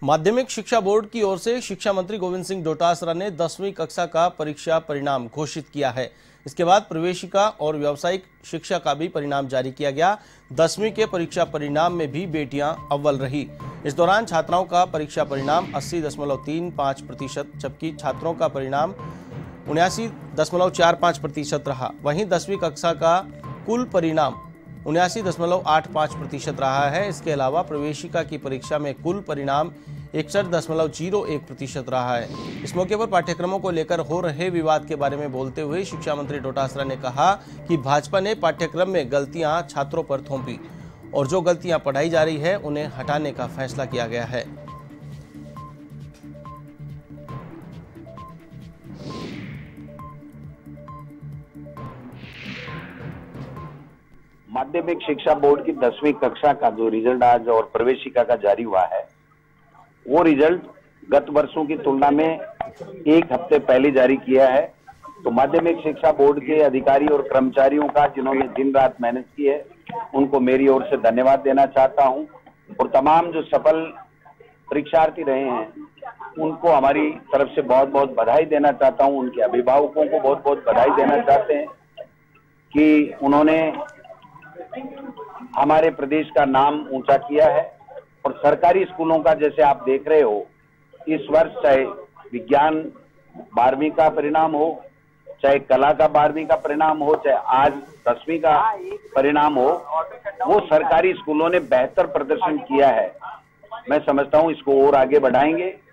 माध्यमिक शिक्षा बोर्ड की ओर से शिक्षा मंत्री गोविंद सिंह डोटासरा ने 10वीं कक्षा का परीक्षा परिणाम घोषित किया है। इसके बाद प्रवेशिका और व्यावसायिक शिक्षा का भी परिणाम जारी किया गया। 10वीं के परीक्षा परिणाम में भी बेटियां अव्वल रही। इस दौरान छात्राओं का परीक्षा परिणाम 80.35%, जबकि छात्रों का परिणाम 79.45% रहा। वहीं 10वीं कक्षा का कुल परिणाम 79.85% रहा है। इसके अलावा प्रवेशिका की परीक्षा में कुल परिणाम 61.01% रहा है। इस मौके पर पाठ्यक्रमों को लेकर हो रहे विवाद के बारे में बोलते हुए शिक्षा मंत्री डोटासरा ने कहा कि भाजपा ने पाठ्यक्रम में गलतियां छात्रों पर थोपी और जो गलतियां पढ़ाई जा रही है उन्हें हटाने का फैसला किया गया है। माध्यमिक शिक्षा बोर्ड की 10वीं कक्षा का जो रिजल्ट आज और प्रवेशिका का जारी हुआ है, वो रिजल्ट गत वर्षों की तुलना में एक हफ्ते पहले जारी किया है। तो माध्यमिक शिक्षा बोर्ड के अधिकारी और कर्मचारियों का जिन्होंने दिन रात मेहनत की है, उनको मेरी ओर से धन्यवाद देना चाहता हूं। और तमाम जो सफल परीक्षार्थी रहे हैं, उनको हमारी तरफ से बहुत बहुत बधाई देना चाहता हूं। उनके अभिभावकों को बहुत बहुत बधाई देना चाहते हैं कि उन्होंने हमारे प्रदेश का नाम ऊंचा किया है। और सरकारी स्कूलों का जैसे आप देख रहे हो, इस वर्ष चाहे विज्ञान 12वीं का परिणाम हो, चाहे कला का 12वीं का परिणाम हो, चाहे आज 10वीं का परिणाम हो, वो सरकारी स्कूलों ने बेहतर प्रदर्शन किया है। मैं समझता हूं इसको और आगे बढ़ाएंगे।